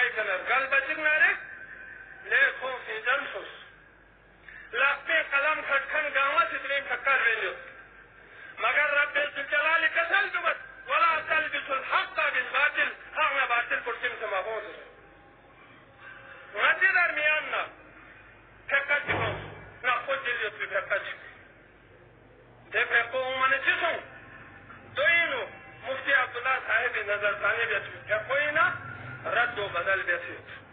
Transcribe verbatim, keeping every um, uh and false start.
بوئی کنر گل بچک نارک لیکھوں کی جنسوس لاپے قلم کھٹکھن Gama ستنی پھکر value مگر رب جلال کسل جمت ولا تلبس الحق بالباطل حق باطل پرسیم سماغون ندی درمیان نا پھکر چکوں نا خود جلیت بھی پھکر چکوں دے پھکو من چسوں دوئینو مفتی عبداللہ صاحب نظر ثانی بیت پھکوئی نا رد و بدل بیت